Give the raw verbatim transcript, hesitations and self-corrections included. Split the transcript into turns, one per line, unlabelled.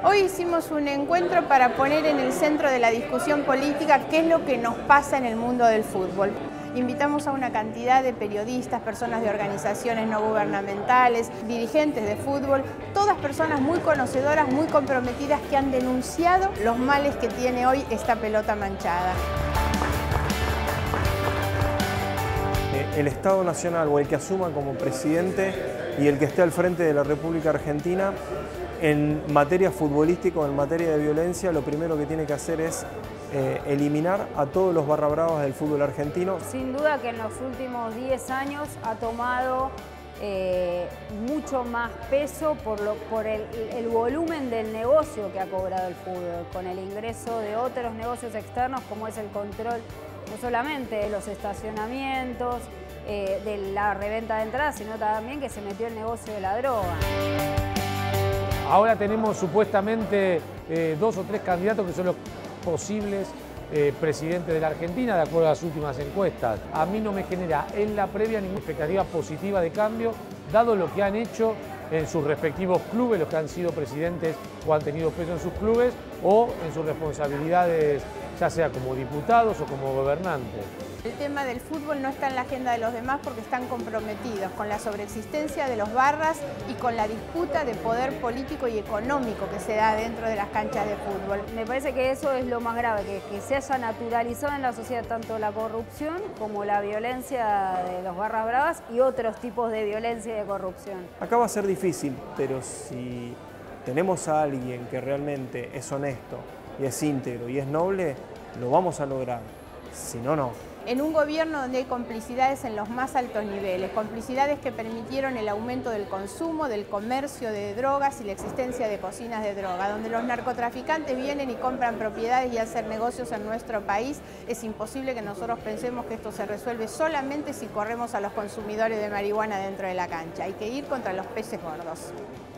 Hoy hicimos un encuentro para poner en el centro de la discusión política qué es lo que nos pasa en el mundo del fútbol. Invitamos a una cantidad de periodistas, personas de organizaciones no gubernamentales, dirigentes de fútbol, todas personas muy conocedoras, muy comprometidas que han denunciado los males que tiene hoy esta pelota manchada.
El Estado Nacional o el que asuma como presidente y el que esté al frente de la República Argentina en materia futbolística o en materia de violencia, lo primero que tiene que hacer es eh, eliminar a todos los barra bravas del fútbol argentino.
Sin duda que en los últimos diez años ha tomado eh, mucho más peso por, lo, por el, el volumen del negocio que ha cobrado el fútbol, con el ingreso de otros negocios externos como es el control no solamente de los estacionamientos, eh, de la reventa de entradas, sino también que se metió el negocio de la droga.
Ahora tenemos supuestamente eh, dos o tres candidatos que son los posibles eh, presidentes de la Argentina, de acuerdo a las últimas encuestas. A mí no me genera en la previa ninguna expectativa positiva de cambio, dado lo que han hecho en sus respectivos clubes, los que han sido presidentes o han tenido peso en sus clubes, o en sus responsabilidades, ya sea como diputados o como gobernantes.
El tema del fútbol no está en la agenda de los demás porque están comprometidos con la sobreexistencia de los barras y con la disputa de poder político y económico que se da dentro de las canchas de fútbol.
Me parece que eso es lo más grave, que, que se haya naturalizado en la sociedad tanto la corrupción como la violencia de los barras bravas y otros tipos de violencia y de corrupción.
Acá va a ser difícil, pero si tenemos a alguien que realmente es honesto y es íntegro y es noble, lo vamos a lograr. Si no, no.
En un gobierno donde hay complicidades en los más altos niveles, complicidades que permitieron el aumento del consumo, del comercio de drogas y la existencia de cocinas de droga, donde los narcotraficantes vienen y compran propiedades y hacen negocios en nuestro país, es imposible que nosotros pensemos que esto se resuelve solamente si corremos a los consumidores de marihuana dentro de la cancha. Hay que ir contra los peces gordos.